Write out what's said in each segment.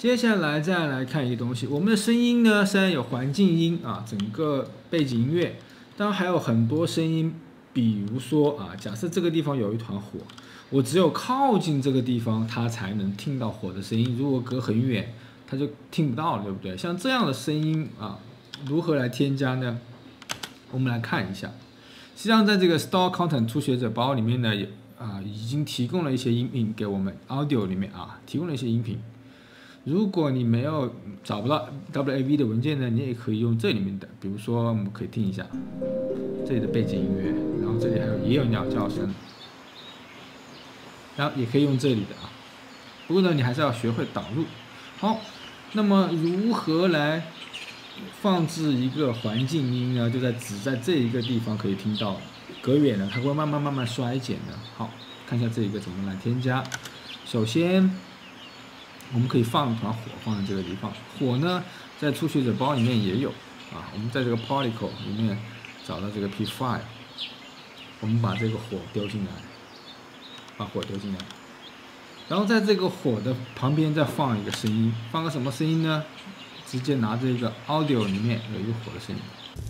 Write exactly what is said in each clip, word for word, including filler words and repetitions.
接下来再来看一个东西，我们的声音呢，虽然有环境音啊，整个背景音乐，当然还有很多声音，比如说啊，假设这个地方有一团火，我只有靠近这个地方，它才能听到火的声音，如果隔很远，它就听不到了，对不对？像这样的声音啊，如何来添加呢？我们来看一下，实际上在这个 Store Content 初学者包里面呢，也啊已经提供了一些音频给我们 Audio 里面啊，提供了一些音频。如果你没有找不到 W A V 的文件呢，你也可以用这里面的，比如说我们可以听一下这里的背景音乐，然后这里还有也有鸟叫声，然后也可以用这里的啊。不过呢，你还是要学会导入。好，那么如何来放置一个环境音呢？就在只在这一个地方可以听到，隔远了它会慢慢慢慢衰减的。好，看一下这一个怎么来添加。首先，我们可以放一团火放在这个地方，火呢在初学者包里面也有啊。我们在这个 particle 里面找到这个 P five， 我们把这个火丢进来，把火丢进来，然后在这个火的旁边再放一个声音，放个什么声音呢？直接拿这个 audio 里面有一个火的声音，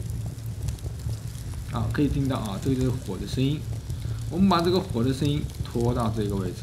啊，可以听到啊，这个就是火的声音。我们把这个火的声音拖到这个位置。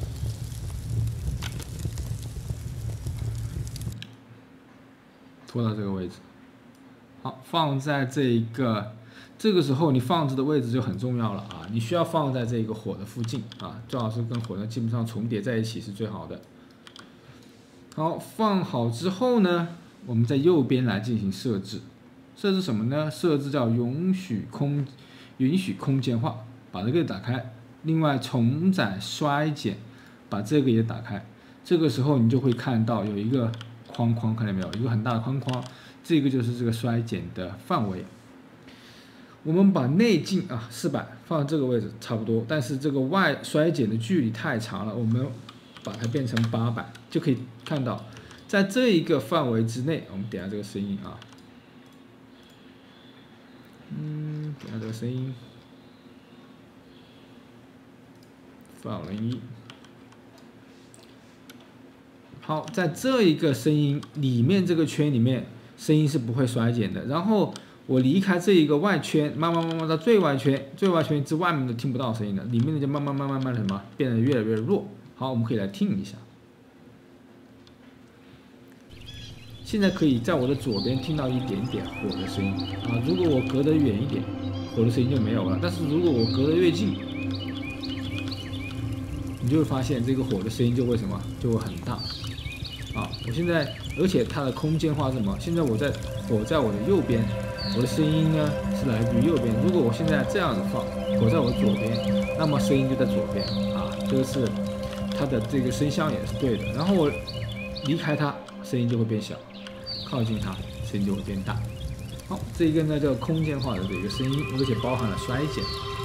拖到这个位置，好，放在这一个，这个时候你放置的位置就很重要了啊！你需要放在这个火的附近啊，最好是跟火呢基本上重叠在一起是最好的。好，放好之后呢，我们在右边来进行设置，设置什么呢？设置叫允许空允许空间化，把这个打开。另外重载衰减，把这个也打开。这个时候你就会看到有一个框框，看见没有？一个很大的框框，这个就是这个衰减的范围。我们把内径啊四百放在这个位置差不多，但是这个外衰减的距离太长了，我们把它变成八百，就可以看到，在这一个范围之内，我们点下这个声音啊，嗯，点下这个声音，法零一。好，在这一个声音里面，这个圈里面声音是不会衰减的。然后我离开这一个外圈，慢慢慢慢到最外圈，最外圈之外面都听不到声音的，里面的就慢慢慢慢慢什么变得越来越弱。好，我们可以来听一下。现在可以在我的左边听到一点点火的声音啊。如果我隔得远一点，火的声音就没有了。但是如果我隔得越近，你就会发现这个火的声音就会什么就会很大。啊，我现在，而且它的空间化是什么？现在我在火在我的右边，我的声音呢是来自于右边。如果我现在这样子放，火在我左边，那么声音就在左边啊，这个是它的这个声箱也是对的。然后我离开它，声音就会变小；靠近它，声音就会变大。好，这一个呢叫空间化的这个声音，而且包含了衰减。